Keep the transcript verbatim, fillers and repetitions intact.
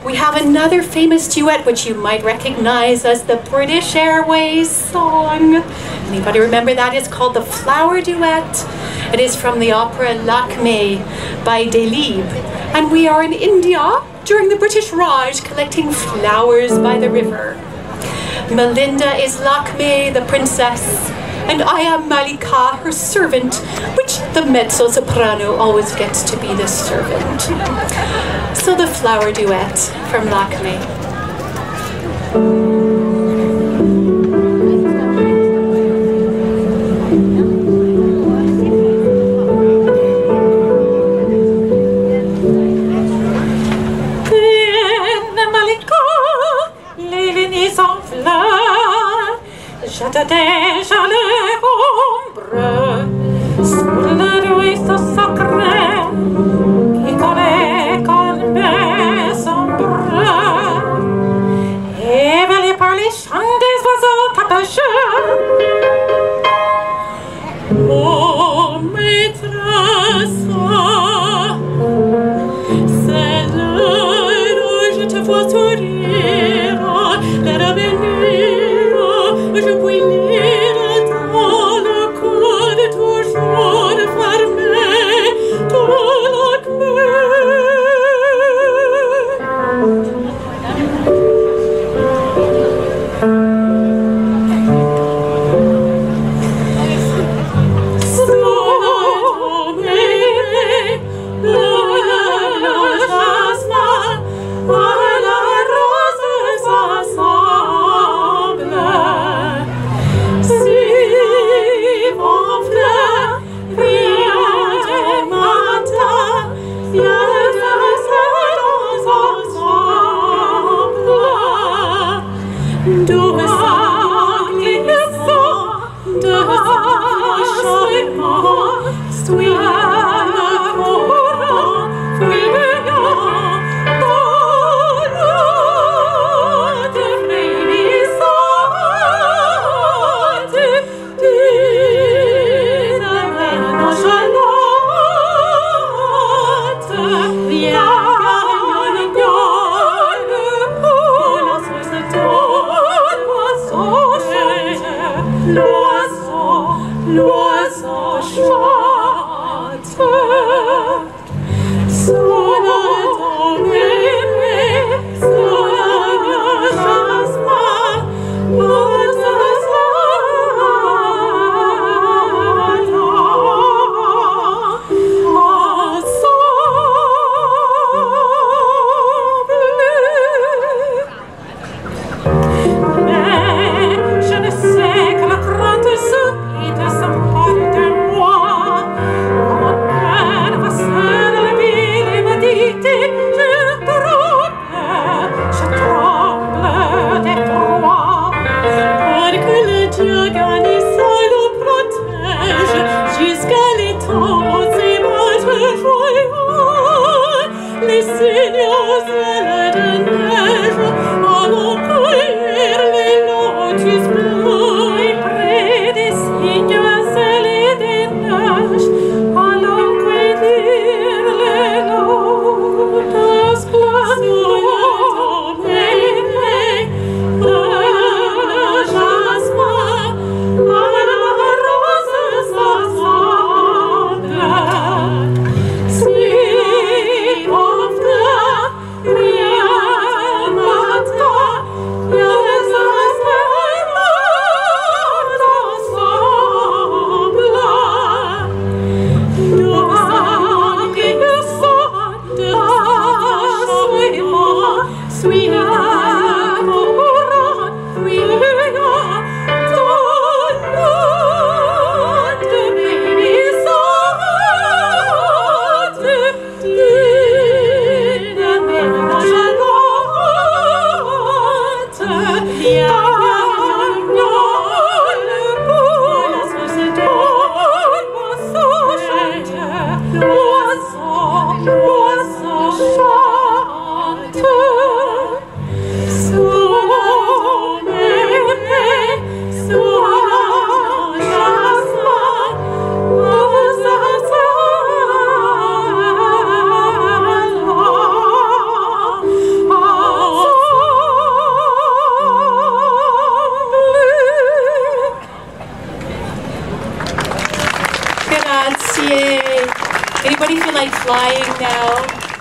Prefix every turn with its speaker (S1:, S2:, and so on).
S1: we have another famous duet which you might recognize as the British Airways song. Anybody remember that? It's called the Flower Duet. It is from the opera Lakmé by Delibes. And we are in India during the British Raj collecting flowers by the river. Mehlinda is Lakmé, the princess, and I am Malika, her servant, which the Mezzo Soprano always gets to be the servant. So the Flower Duet from Lakmé.
S2: Jette déjà l'ombre sur le ruisseau sacré qui collait comme mes ombres, éveillé par les chants des oiseaux tapageurs. Oh, maîtresse, c'est l'heure où je te vois sourire, l'heure venue. Je puis lire dans le code toujours fermé de Lakmé.
S1: Yay! Anybody feel like flying now?